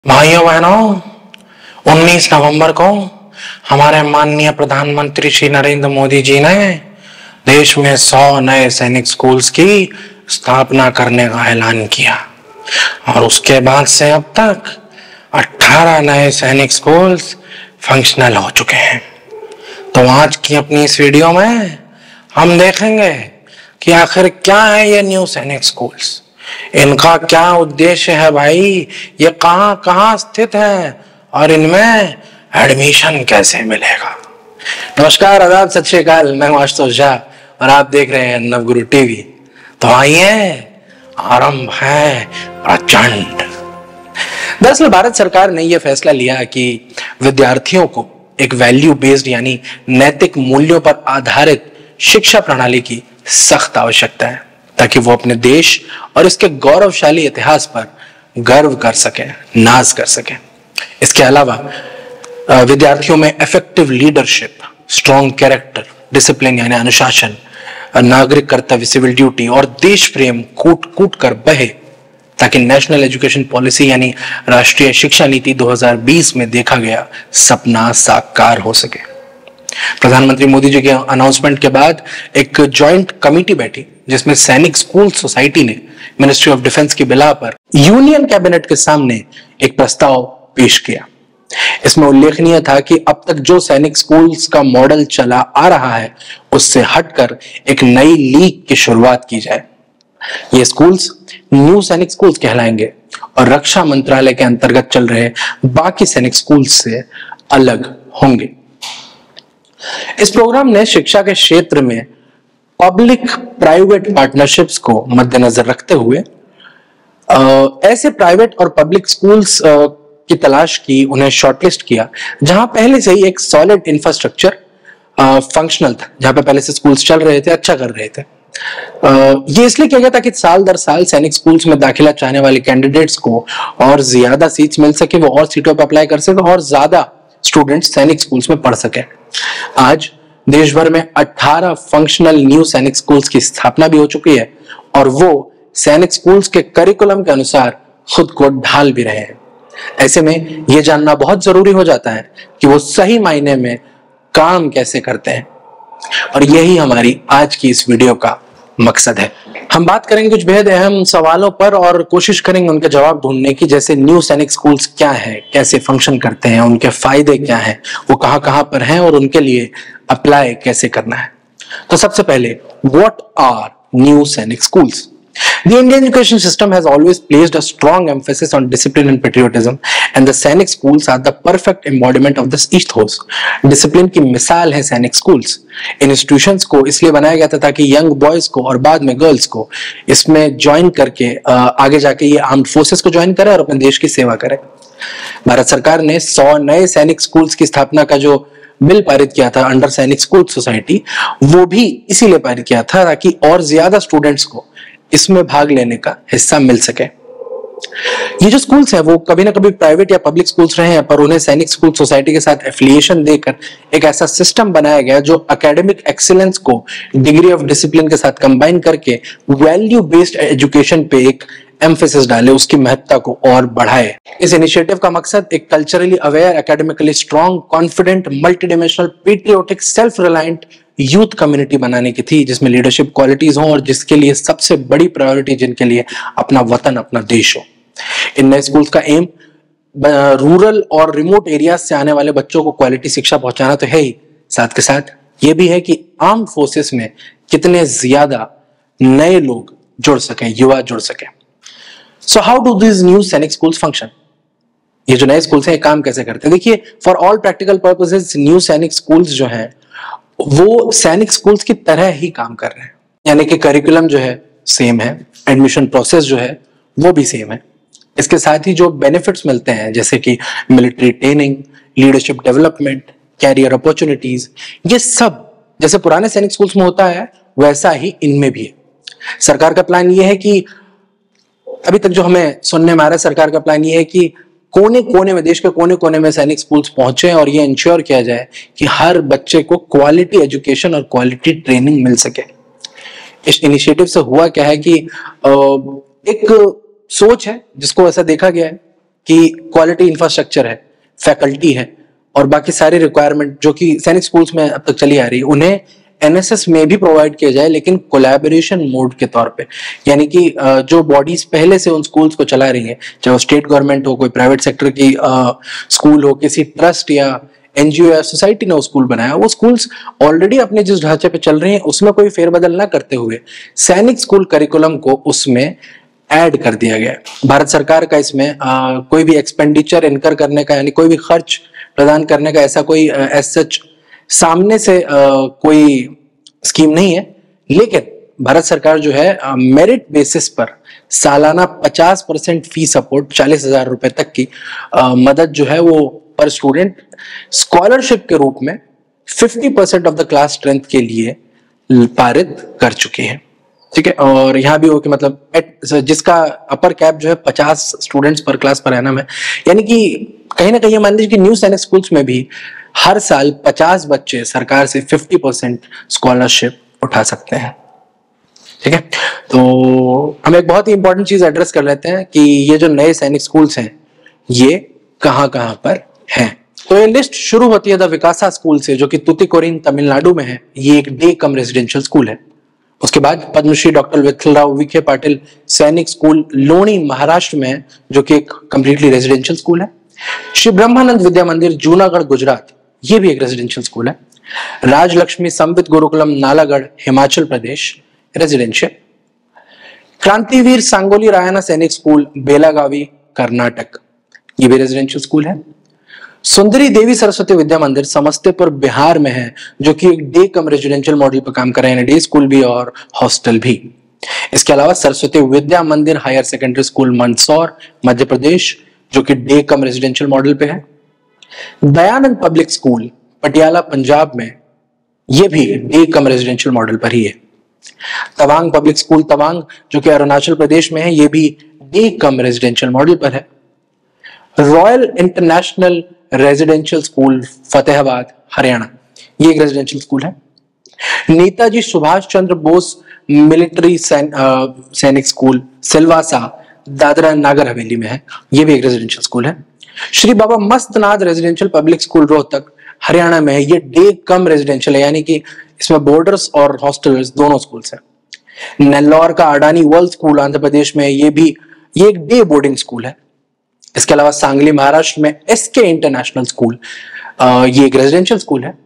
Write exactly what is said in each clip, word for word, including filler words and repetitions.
भाइयों बहनों, उन्नीस नवंबर को हमारे माननीय प्रधानमंत्री श्री नरेंद्र मोदी जी ने देश में सौ नए सैनिक स्कूल्स की स्थापना करने का ऐलान किया और उसके बाद से अब तक अठारह नए सैनिक स्कूल्स फंक्शनल हो चुके हैं। तो आज की अपनी इस वीडियो में हम देखेंगे कि आखिर क्या है ये न्यू सैनिक स्कूल्स, इनका क्या उद्देश्य है भाई, ये कहां कहां स्थित है और इनमें एडमिशन कैसे मिलेगा। नमस्कार, आदाब, सत श्री अकाल। मैं हूं आशुतोष झा और आप देख रहे हैं नवगुरु टीवी। तो आइए आरंभ है प्रचंड। दरअसल भारत सरकार ने यह फैसला लिया कि विद्यार्थियों को एक वैल्यू बेस्ड यानी नैतिक मूल्यों पर आधारित शिक्षा प्रणाली की सख्त आवश्यकता है ताकि वो अपने देश और इसके गौरवशाली इतिहास पर गर्व कर सके, नाज कर सके। इसके अलावा विद्यार्थियों में effective leadership, strong character, discipline यानी अनुशासन, नागरिक कर्तव्य, सिविल ड्यूटी और देश प्रेम कूट कूट कर बहे ताकि नेशनल एजुकेशन पॉलिसी यानी राष्ट्रीय शिक्षा नीति दो हज़ार बीस में देखा गया सपना साकार हो सके। प्रधानमंत्री मोदी जी के अनाउंसमेंट के बाद एक जॉइंट कमेटी बैठी जिसमें सैनिक स्कूल सोसाइटी ने मिनिस्ट्री ऑफ डिफेंस की बिला पर यूनियन कैबिनेट के सामने एक प्रस्ताव पेश किया। इसमें उल्लेखनीय था कि अब तक जो सैनिक स्कूल्स का मॉडल चला आ रहा है उससे हटकर एक नई लीग की शुरुआत की जाए। ये स्कूल्स न्यू सैनिक स्कूल्स कहलाएंगे और रक्षा मंत्रालय के अंतर्गत चल रहे बाकी सैनिक स्कूल्स से अलग होंगे। इस प्रोग्राम ने शिक्षा के क्षेत्र में पब्लिक प्राइवेट पार्टनरशिप्स को मद्देनजर रखते हुए आ, ऐसे प्राइवेट और पब्लिक स्कूल्स आ, की तलाश की, उन्हें शॉर्टलिस्ट किया जहां पहले से ही एक सॉलिड इंफ्रास्ट्रक्चर फंक्शनल था, जहां पे पहले से स्कूल्स चल रहे थे, अच्छा कर रहे थे। आ, ये इसलिए किया गया ताकि साल दर साल सैनिक स्कूल्स में दाखिला चाहने वाले कैंडिडेट्स को और ज्यादा सीट्स मिल सके, वो और सीटों पर अप्लाई कर सके और ज्यादा स्टूडेंट्स सैनिक स्कूल्स में पढ़ सके। आज देश भर में अठारह फंक्शनल न्यू सैनिक स्कूल्स की स्थापना भी हो चुकी है और वो सैनिक स्कूल्स के करिकुलम के अनुसार खुद को ढाल भी रहे हैं। ऐसे में यह जानना बहुत जरूरी हो जाता है कि वो सही मायने में काम कैसे करते हैं और यही हमारी आज की इस वीडियो का मकसद है। हम बात करेंगे कुछ बेहद अहम सवालों पर और कोशिश करेंगे उनके जवाब ढूंढने की, जैसे न्यू सैनिक स्कूल्स क्या है, कैसे फंक्शन करते हैं, उनके फायदे क्या हैं, वो कहां कहां पर हैं और उनके लिए अप्लाई कैसे करना है। तो सबसे पहले, what are new Sainik schools? The Indian education system has always placed a strong emphasis on discipline and patriotism, and the सैनिक schools are the perfect embodiment of this ethos. Discipline की मिसाल है सैनिक schools. इन institutions को इसलिए बनाया गया था ताकि young boys को और बाद में girls को इसमें ज्वाइन करके आगे जाके ये आर्म्ड फोर्सेस को ज्वाइन करें और अपने देश की सेवा करें। भारत सरकार ने सौ नए सैनिक स्कूल्स की स्थापना का जो बिल पारित किया था अंडर सैनिक स्कूल सोसाइटी, वो भी इसीलिए पारित किया था ताकि और ज्यादा स्टूडेंट्स को इसमें भाग लेने का हिस्सा मिल सके। ये जो स्कूल्स हैं वो कभी ना कभी प्राइवेट या पब्लिक स्कूल्स रहे हैं, पर उन्हें सैनिक स्कूल सोसाइटी के साथ एफिलिएशन देकर एक ऐसा सिस्टम बनाया गया जो एकेडमिक एक्सीलेंस को डिग्री ऑफ डिसिप्लिन के साथ कंबाइन करके वैल्यू बेस्ड एजुकेशन पे एक एम्फेसिस डाले, उसकी महत्ता को और बढ़ाए। इस इनिशिएटिव का मकसद एक culturally aware, academically strong, confident, multidimensional, patriotic, self reliant youth community बनाने की थी जिसमें लीडरशिप क्वालिटीज हो और जिसके लिए सबसे बड़ी प्रायोरिटी जिनके लिए अपना वतन, अपना देश हो। इन नए स्कूल्स का एम रूरल और रिमोट एरिया से आने वाले बच्चों को क्वालिटी शिक्षा पहुंचाना तो है ही, साथ के साथ ये भी है कि आर्म्ड फोर्सेस में कितने ज्यादा नए लोग जुड़ सकें, युवा जुड़ सकें। So how do this new Sainik schools function? ये जो नए स्कूल्स हैं काम कैसे करते हैं? देखिए, for all practical purposes new Sainik schools जो हैं वो सैनिक स्कूल्स की तरह ही काम कर रहे हैं, यानी कि करिकुलम जो है सेम है, एडमिशन प्रोसेस जो है वो भी सेम है। इसके साथ ही जो बेनिफिट्स मिलते हैं जैसे कि military training, leadership development, career opportunities, ये सब जैसे पुराने सैनिक स्कूल्स में होता है वैसा ही इनमें भी है। सरकार का प्लान ये है कि अभी तक जो हमें सुनने में आ रहा है, सरकार का प्लान ये है कि कोने कोने में, देश के कोने कोने में सैनिक स्कूल्स पहुंचे और ये इंश्योर किया जाए कि हर बच्चे को क्वालिटी एजुकेशन और क्वालिटी ट्रेनिंग मिल सके। इस इनिशिएटिव से हुआ क्या है कि एक सोच है जिसको ऐसा देखा गया है कि क्वालिटी इंफ्रास्ट्रक्चर है, फैकल्टी है और बाकी सारी रिक्वायरमेंट जो कि सैनिक स्कूल्स में अब तक चली आ रही है, उन्हें एनएसएस में भी प्रोवाइड किया जाए, लेकिन कोलैबोरेशन मोड के तौर पे। यानी कि जो बॉडीज पहले से उन स्कूल्स को चला रही हैं, चाहे वो स्टेट गवर्नमेंट हो, कोई प्राइवेट सेक्टर की स्कूल हो, किसी ट्रस्ट या एनजीओ या सोसाइटी ने वो स्कूल बनाया, वो स्कूल्स ऑलरेडी अपने जिस ढांचे पे चल रही हैं उसमें कोई फेरबदल ना करते हुए सैनिक स्कूल करिकुलम को उसमें ऐड कर दिया गया है। भारत सरकार का इसमें आ, कोई भी एक्सपेंडिचर इनकर करने का, यानी कोई भी खर्च प्रदान करने का ऐसा कोई एज सच सामने से आ, कोई स्कीम नहीं है, लेकिन भारत सरकार जो है मेरिट बेसिस पर सालाना पचास परसेंट फी सपोर्ट, चालीस हजार रुपए तक की आ, मदद जो है वो पर स्टूडेंट स्कॉलरशिप के रूप में पचास percent of the class strength के लिए पारित कर चुकी है। ठीक है, और यहाँ भी हो कि मतलब एट, जिसका अपर कैप जो है पचास स्टूडेंट्स पर क्लास पर एनम है, यानी कि कहीं ना कहीं मान लीजिए कि न्यू सैनिक स्कूल्स में भी हर साल पचास बच्चे सरकार से पचास परसेंट स्कॉलरशिप उठा सकते हैं। ठीक है, तो हम एक बहुत ही इंपॉर्टेंट चीज एड्रेस कर लेते हैं कि ये जो नए सैनिक स्कूल्स हैं ये कहां कहां पर हैं। तो ये लिस्ट शुरू होती है द विकासा स्कूल से, जो कि तुतिकोरिन तमिलनाडु में है। ये एक डे कम रेजिडेंशियल स्कूल है। उसके बाद पद्मश्री डॉक्टर विठलराव विखे पाटिल सैनिक स्कूल लोणी महाराष्ट्र में है, जो कि एक कंप्लीटली रेजिडेंशियल स्कूल है। श्री ब्रह्मानंद विद्या मंदिर जूनागढ़ गुजरात, ये भी एक रेजिडेंशियल स्कूल है। राजलक्ष्मी संवित गुरुकुलम नालागढ़ हिमाचल प्रदेश, रेजिडेंशियल। क्रांतिवीर सांगोली रायना सैनिक स्कूल बेलागावी कर्नाटक, ये भी रेजिडेंशियल स्कूल है। सुंदरी देवी सरस्वती विद्या मंदिर समस्तीपुर बिहार में है, जो कि एक डे कम रेजिडेंशियल मॉडल पर काम कर रहे हैं, डे स्कूल भी और हॉस्टल भी। इसके अलावा Saraswati Vidya Mandir higher secondary school Mandsaur Madhya Pradesh, जो कि डे कम रेजिडेंशियल मॉडल पे है। दयानंद पब्लिक स्कूल पटियाला पंजाब में, यह भी डे कम रेजिडेंशियल मॉडल पर ही है। तवांग पब्लिक स्कूल तवांग, जो कि अरुणाचल प्रदेश में है, यह भी डे कम रेजिडेंशियल मॉडल पर है। Royal international residential school Fatehabad Haryana, ये एक रेजिडेंशियल स्कूल है। नेताजी सुभाष चंद्र बोस मिलिट्री सैन, सैनिक स्कूल सिलवासा दादरा नगर हवेली में है, ये भी एक रेजिडेंशियल स्कूल है। Shri Baba Mastnath residential public school Rohtak Haryana में है, ये डे कम रेजिडेंशियल है, यानी कि इसमें बोर्डर्स और हॉस्टल्स दोनों स्कूल्स हैं। नेल्लौर का अडानी वर्ल्ड स्कूल आंध्र प्रदेश में, ये भी ये एक डे बोर्डिंग स्कूल है। इसके अलावा सांगली महाराष्ट्र में एसके इंटरनेशनल स्कूल, ये एक रेजिडेंशियल स्कूल है।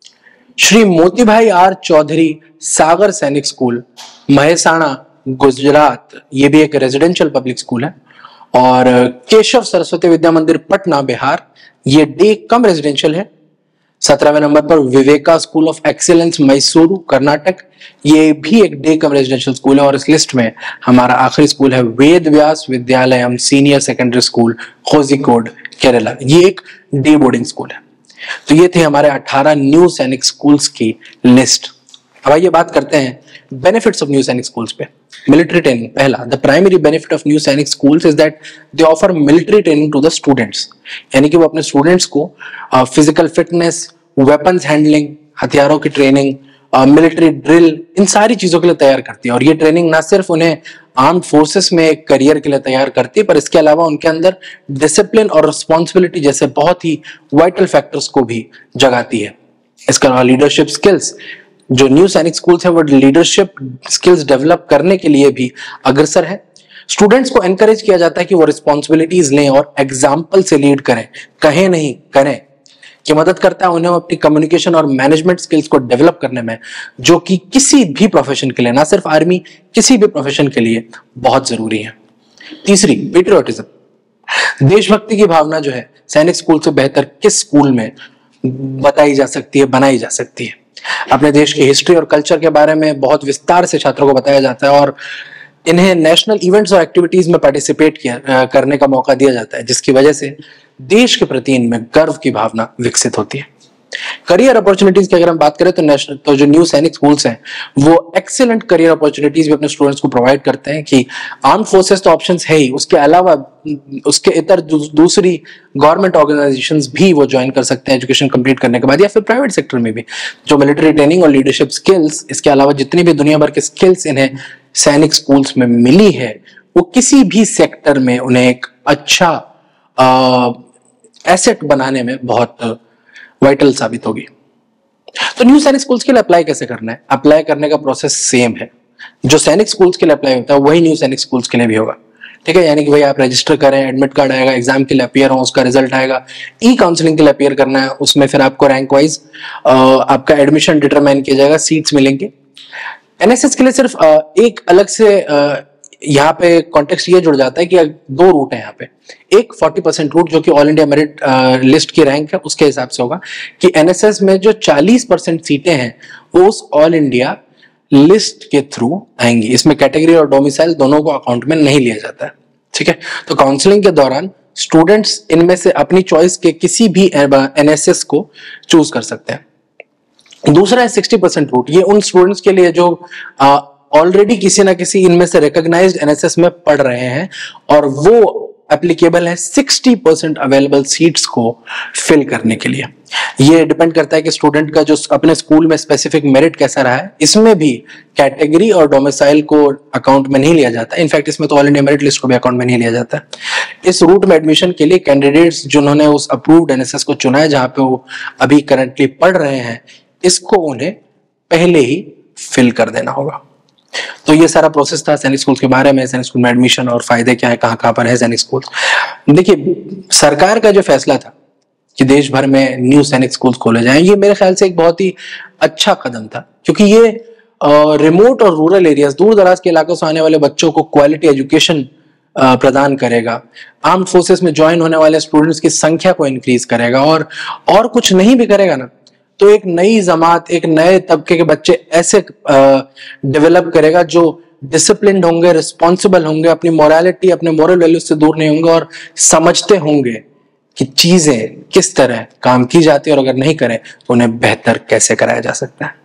श्री मोतीभाई आर चौधरी सागर सैनिक स्कूल महेसाणा गुजरात, ये भी एक रेजिडेंशियल पब्लिक स्कूल है। और केशव सरस्वती विद्या मंदिर पटना बिहार, ये डे कम रेजिडेंशियल है। सत्रहवें नंबर पर Viveka school of excellence Mysuru Karnataka, ये भी एक डे कम रेजिडेंशियल स्कूल है। और इस लिस्ट में हमारा आखिरी स्कूल है Ved Vyas Vidyalayam senior secondary school Kozhikode Kerala, ये एक डे बोर्डिंग स्कूल है। तो ये थे हमारे अठारह न्यू सैनिक स्कूल्स की लिस्ट। अब आइए बात करते हैं benefits of new Sainik schools पे। मिलिट्री ट्रेनिंग, पहला, the primary benefit of new Sainik schools is that they offer military training to the students, यानी कि वो अपने स्टूडेंट्स को फिजिकल फिटनेस, वेपन्स हैंडलिंग, हथियारों की ट्रेनिंग, मिलिट्री ड्रिल, इन सारी चीजों के लिए तैयार करती है। और ये ट्रेनिंग ना सिर्फ उन्हें आर्म्ड फोर्सेस में एक करियर के लिए तैयार करती है, पर इसके अलावा उनके अंदर डिसिप्लिन और रिस्पॉन्सिबिलिटी जैसे बहुत ही वाइटल फैक्टर्स को भी जगाती है। इसके अलावा लीडरशिप स्किल्स, जो न्यू सैनिक स्कूल्स है वो लीडरशिप स्किल्स डेवलप करने के लिए भी अग्रसर है। स्टूडेंट्स को एनकरेज किया जाता है कि वो रिस्पॉन्सिबिलिटीज लें और एग्जाम्पल से लीड करें, कहें नहीं करें। ये मदद करता है उन्हें अपनी कम्युनिकेशन और मैनेजमेंट स्किल्स को डेवलप करने में, जो कि किसी भी प्रोफेशन के लिए, ना सिर्फ आर्मी, किसी भी प्रोफेशन के लिए बहुत जरूरी है। तीसरी, पेट्रियोटिज्म, देशभक्ति की भावना जो है सैनिक स्कूल से बेहतर किस स्कूल में बताई जा सकती है, बनाई जा सकती है। अपने देश की हिस्ट्री और कल्चर के बारे में बहुत विस्तार से छात्रों को बताया जाता है और इन्हें नेशनल इवेंट्स और एक्टिविटीज में पार्टिसिपेट किया करने का मौका दिया जाता है, जिसकी वजह से देश के प्रति इनमें गर्व की भावना विकसित होती है। करियर अपॉर्चुनिटीज की अगर हम बात करें तो नेशनल तो जो न्यू सैनिक स्कूल्स हैं वो एक्सीलेंट करियर अपॉर्चुनिटीज भी अपने स्टूडेंट्स को प्रोवाइड करते हैं कि आर्म फोर्सेस तो ऑप्शंस है ही, उसके अलावा उसके इतर दूसरी गवर्नमेंट ऑर्गेनाइजेशंस भी वो ज्वाइन कर सकते हैं एजुकेशन कंप्लीट करने के बाद, या फिर प्राइवेट सेक्टर में भी। जो मिलिट्री ट्रेनिंग और लीडरशिप स्किल्स, इसके अलावा जितनी भी दुनिया भर के स्किल्स इन्हें सैनिक स्कूल्स में मिली है, वो किसी भी सेक्टर में उन्हें एक अच्छा एसेट बनाने में बहुत वाइटल साबित होगी। तो न्यू सैनिक स्कूल्स के लिए अप्लाई कैसे करना है? अप्लाई करने का प्रोसेस सेम है, जो सैनिक स्कूल्स के लिए अप्लाई होता है वही न्यू सैनिक स्कूल्स के लिए भी होगा। ठीक है, यानी कि भाई आप रजिस्टर करें, एडमिट कार्ड आएगा, एग्जाम के लिए अपियर हो, उसका रिजल्ट आएगा, ई काउंसलिंग के लिए अपियर करना है, उसमें फिर आपको रैंक वाइज आपका एडमिशन डिटरमाइन किया जाएगा, सीट्स मिलेंगे। एनएसएस के लिए सिर्फ एक अलग से यहाँ पे कॉन्टेक्स्ट ये जुड़ जाता है कि दो रूट है यहाँ पे। एक चालीस परसेंट रूट जो कि ऑल इंडिया मेरिट लिस्ट की रैंक है उसके हिसाब से होगा कि एनएसएस में जो चालीस परसेंट सीटें हैं वो उस ऑल इंडिया लिस्ट के थ्रू आएंगी। इसमें कैटेगरी और डोमिसाइल दोनों को अकाउंट में नहीं लिया जाता है। ठीक है, तो काउंसलिंग के दौरान स्टूडेंट्स इनमें से अपनी चॉइस के किसी भी एनएसएस को चूज कर सकते हैं। दूसरा है साठ परसेंट रूट, ये उन स्टूडेंट्स के लिए जो ऑलरेडी किसी ना किसी इनमें से रिकॉग्नाइज्ड एनएसएस में पढ़ रहे हैं और वो एप्लीकेबल है साठ परसेंट अवेलेबल सीट्स को फिल करने के लिए। ये डिपेंड करता है कि स्टूडेंट का जो अपने स्कूल में स्पेसिफिक मेरिट कैसा रहा है। इसमें भी कैटेगरी और डोमिसाइल को अकाउंट में नहीं लिया जाता, इनफैक्ट इसमें तो ऑल इंडिया मेरिट लिस्ट को भी अकाउंट में नहीं लिया जाता। इस रूट में एडमिशन के लिए कैंडिडेट्स जिन्होंने उस अप्रूव्ड एनएसएस को चुना है जहां पे वो अभी करंटली पढ़ रहे हैं, इसको उन्हें पहले ही फिल कर देना होगा। तो ये सारा प्रोसेस था सैनिक स्कूल के बारे में, सैनिक स्कूल में एडमिशन और फायदे क्या है, कहां कहां पर है सैनिक स्कूल। देखिए, सरकार का जो फैसला था कि देश भर में न्यू सैनिक स्कूल खोले जाएं, ये मेरे ख्याल से एक बहुत ही अच्छा कदम था, क्योंकि ये रिमोट और रूरल एरियाज, दूर दराज के इलाकों से आने वाले बच्चों को क्वालिटी एजुकेशन प्रदान करेगा, आर्म्ड फोर्सेस में ज्वाइन होने वाले स्टूडेंट्स की संख्या को इंक्रीज करेगा, और और कुछ नहीं भी करेगा ना तो एक नई जमात, एक नए तबके के बच्चे ऐसे डेवलप करेगा जो डिसिप्लिन्ड होंगे, रिस्पॉन्सिबल होंगे, अपनी मोरालिटी, अपने मोरल वैल्यूज से दूर नहीं होंगे और समझते होंगे कि चीजें किस तरह काम की जाती है और अगर नहीं करें तो उन्हें बेहतर कैसे कराया जा सकता है।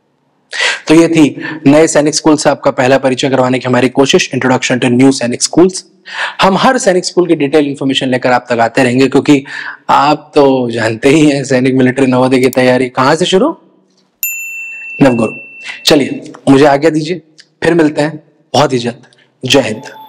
तो ये थी नए सैनिक स्कूल से आपका पहला परिचय करवाने की हमारी कोशिश, introduction to new Sainik schools. हम हर सैनिक स्कूल की डिटेल इंफॉर्मेशन लेकर आप तक आते रहेंगे, क्योंकि आप तो जानते ही हैं सैनिक मिलिट्री नवोदय की तैयारी कहां से शुरू, नवगुरु। चलिए मुझे आज्ञा दीजिए, फिर मिलते हैं बहुत ही जल्द। जय हिंद।